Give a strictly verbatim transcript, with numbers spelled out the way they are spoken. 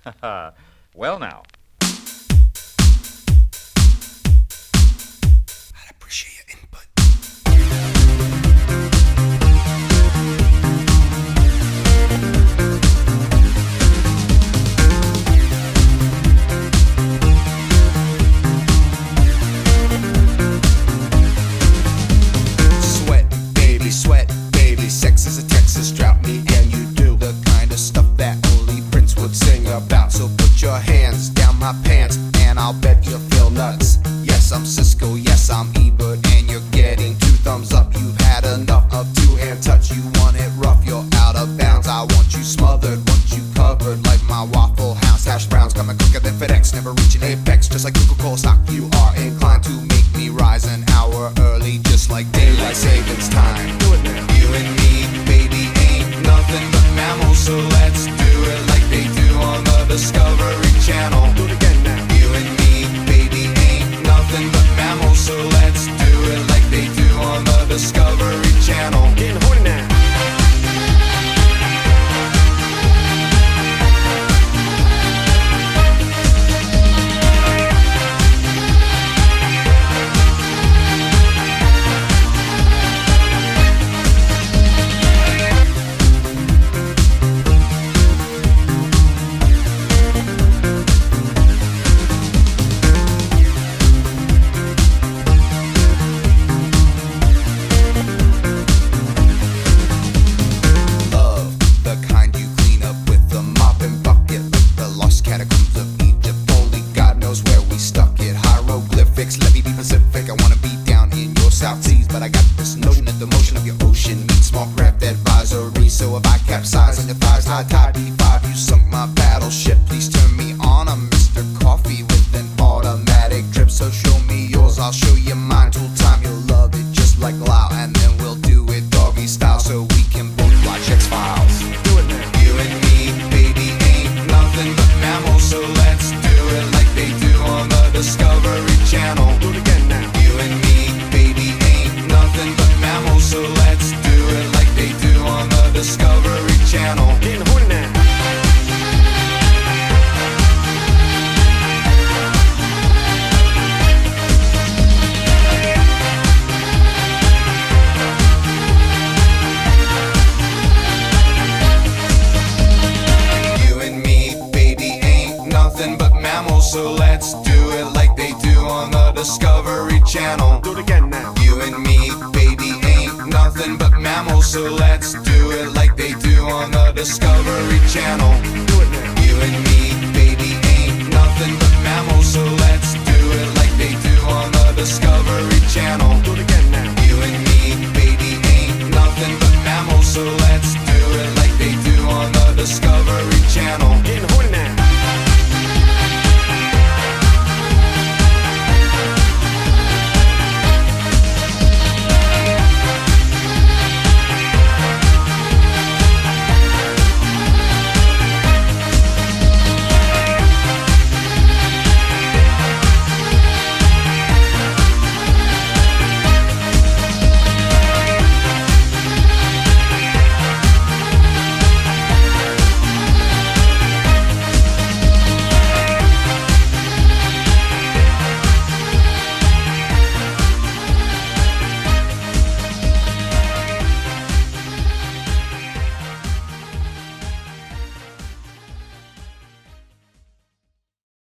Well now. I'd appreciate your input. Sweat, baby, sweat, baby. Sex is a Texas drought. Me and you do the kind of stuff that only Prince would sing about. So put your hands down my pants and I'll bet you'll feel nuts. Yes, I'm Siskel, yes, I'm Ebert, and you're getting two thumbs up. You've had enough of two-hand touch. You want it rough, you're out of bounds. I want you smothered, want you covered like my Waffle House. Hashbrowns coming quicker than FedEx, never reaching apex. Just like Coca-Cola stock, you are inclined to make me rise an hour early, just like daylight savings time. Do it now. You and me, baby, ain't nothing but mammals, so let's do it like they do on the Discovery Channel. Do it again now. You and me, baby, ain't nothing but mammals, so let's do it like they do on the Discovery Channel. Getting horny now. Let me be Pacific, I wanna be down in your South Seas, but I got this notion that the motion of your ocean meets small craft advisory. So if I capsize on your thighs, high tide B five, you sunk my battleship. Please turn me on, I'm Mister Coffee with an automatic drip. So show me yours, I'll show you mine. Tool time, you'll love it just like Lao, and then we'll do it doggy style so we can both watch X-Files. Do it now. You and me, baby, ain't nothing but mammals, so let's do it like they do on the Discovery Channel. Do it again now. You and me, baby, ain't nothing but mammals, so let's do it like they do on the Discovery Channel. Getting horny now. You and me, baby, ain't nothing but mammals, so let's do it like they do on the Discovery Channel. Do it again now. You and me, baby, ain't nothing but mammals, so let's do it like they do on the Discovery Channel.